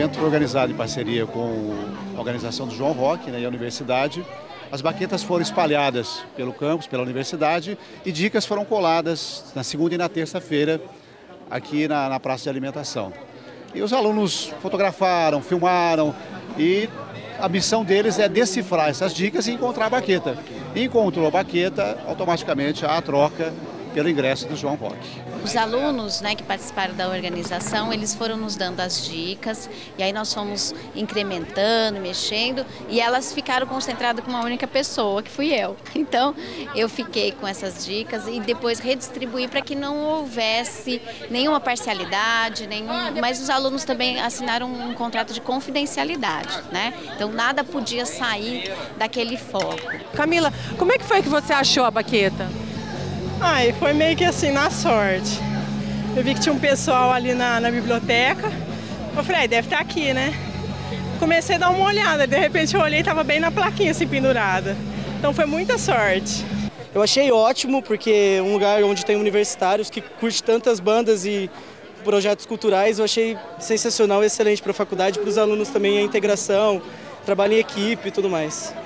evento foi organizado em parceria com a organização do João Rock, né, e a universidade. As baquetas foram espalhadas pelo campus, pela universidade, e dicas foram coladas na segunda e na terça-feira aqui na praça de alimentação. E os alunos fotografaram, filmaram, e a missão deles é decifrar essas dicas e encontrar a baqueta. Encontrou a baqueta, automaticamente há a troca pelo ingresso do João Rock. Os alunos, né, que participaram da organização, eles foram nos dando as dicas e aí nós fomos incrementando, mexendo, e elas ficaram concentradas com uma única pessoa, que fui eu. Então eu fiquei com essas dicas e depois redistribuí para que não houvesse nenhuma parcialidade, mas os alunos também assinaram um contrato de confidencialidade, né? Então nada podia sair daquele foco. Camila, como é que foi que você achou a baqueta? E foi meio que assim, na sorte. Eu vi que tinha um pessoal ali na biblioteca. Eu falei, deve estar aqui, né? Comecei a dar uma olhada, de repente eu olhei e estava bem na plaquinha assim, pendurada. Então foi muita sorte. Eu achei ótimo, porque é um lugar onde tem universitários que curte tantas bandas e projetos culturais, eu achei sensacional, excelente para a faculdade, para os alunos também a integração, trabalho em equipe e tudo mais.